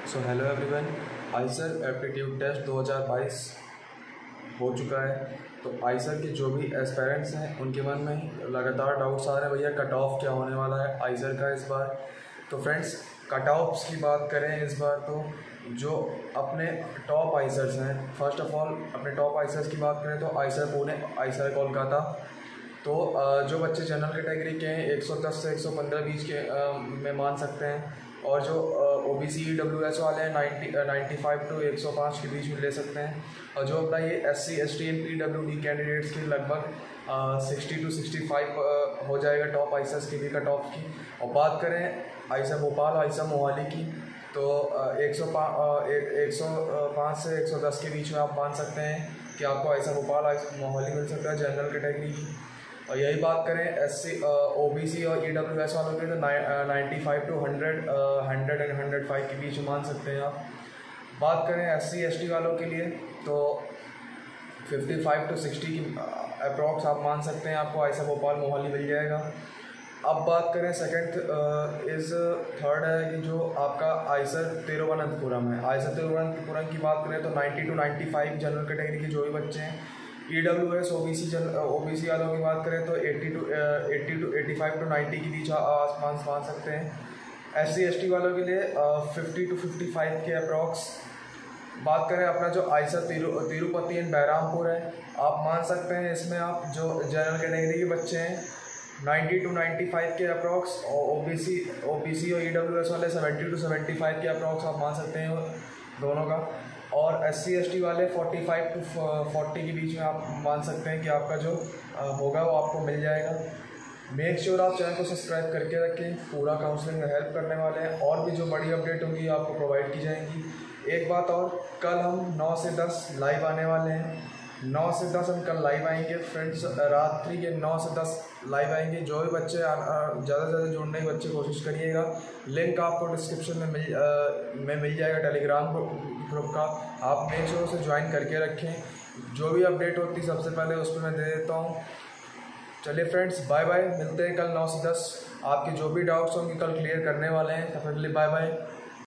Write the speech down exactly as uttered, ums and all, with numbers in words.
सो hello everyone, IISER aptitude test दो हज़ार बाईस हो चुका है। तो आइसर के जो भी एस्पेरेंट्स हैं उनके मन में लगातार डाउट्स आ रहे हैं, भैया कट ऑफ क्या होने वाला है आइसर का इस बार। तो फ्रेंड्स, कट ऑफ्स की बात करें इस बार, तो जो अपने टॉप आइसर्स हैं, फर्स्ट ऑफ ऑल अपने टॉप आइसर्स की बात करें तो आइसर पुणे, आइसर कोलकाता। तो जो बच्चे जनरल कैटेगरी के हैं एक सौ दस से एक सौ पंद्रह बीच के में मान सकते हैं, और जो O B C E W S वाले हैं नाइन्टी नाइन्टी फाइव टू एक सौ पाँच के बीच में ले सकते हैं। और जो अपना ये S C S T and P W D candidates की लगभग सिक्सटी टू सिक्सटी फाइव हो जाएगा टॉप आइसर्स की भी कट ऑफ की। और बात करें आइसर भोपाल, आइसर मोहाली की, तो एक सौ एक सौ पाँच से एक सौ दस के बीच में आप मान सकते हैं कि आपको आइसर भोपाल, आइसर मोहाली मिल सकता है जनरल कैटेगरी की। और यही बात करें S C O B C और ई डब्ल्यू एस वालों के, तो ninety five to hundred hundred and hundred five के बीच में मान सकते हैं आप। बात करें एस सी एस टी वालों के लिए तो फिफ्टी फाइव टू सिक्सटी की अप्रॉक्स आप मान सकते हैं, आपको आइसर भोपाल मोहाली मिल जाएगा। अब बात करें सेकंड इज़ थर्ड है कि जो आपका आइसर तिरुवनंतपुरम है। आइसर तिरुवनंतपुरम की बात करें तो ninety to ninety five general category के जो भी बच्चे हैं। E W S O B C जन ओ बी सी वालों की बात करें तो eighty to eighty to eighty five to ninety के बीच आसमान मान सकते हैं। एस सी एस टी वालों के लिए फिफ्टी टू फिफ्टी फाइव के अप्रॉक्स। बात करें अपना जो आइसर तिरु तिरुपति एंड बहरामपुर है, आप मान सकते हैं इसमें आप जो जनरल कैटेगरी के बच्चे हैं नाइन्टी टू नाइन्टी फाइव के अप्रॉक्स, और O B C O B C और ई डब्ल्यू एस वाले सेवेंटी टू सेवेंटी फाइव के अप्रॉक्स आप मान सकते हैं दोनों का। और एस सी एस टी वाले फोर्टी फाइव टू फोर्टी के बीच में आप मान सकते हैं कि आपका जो होगा वो आपको मिल जाएगा। मेक श्योर आप चैनल को सब्सक्राइब करके रखें, पूरा काउंसलिंग में हेल्प करने वाले हैं, और भी जो बड़ी अपडेट होंगी आपको प्रोवाइड की जाएंगी। एक बात और, कल हम नौ से दस लाइव आने वाले हैं। नौ से दस हम कल लाइव आएंगे फ्रेंड्स, रात्रि के नौ से दस लाइव आएंगे। जो भी बच्चे ज़्यादा से ज़्यादा जुड़ने की बच्चे कोशिश करिएगा। लिंक आपको डिस्क्रिप्शन में मिल आ, में मिल जाएगा टेलीग्राम ग्रुप का, आप मेक श्योर उसे ज्वाइन करके रखें। जो भी अपडेट होती है सबसे पहले उस पर मैं दे देता हूँ। चलिए फ्रेंड्स, बाय बाय, मिलते हैं कल नौ से दस। आपके जो भी डाउट्स होंगे कल क्लियर करने वाले हैं। Definitely bye bye.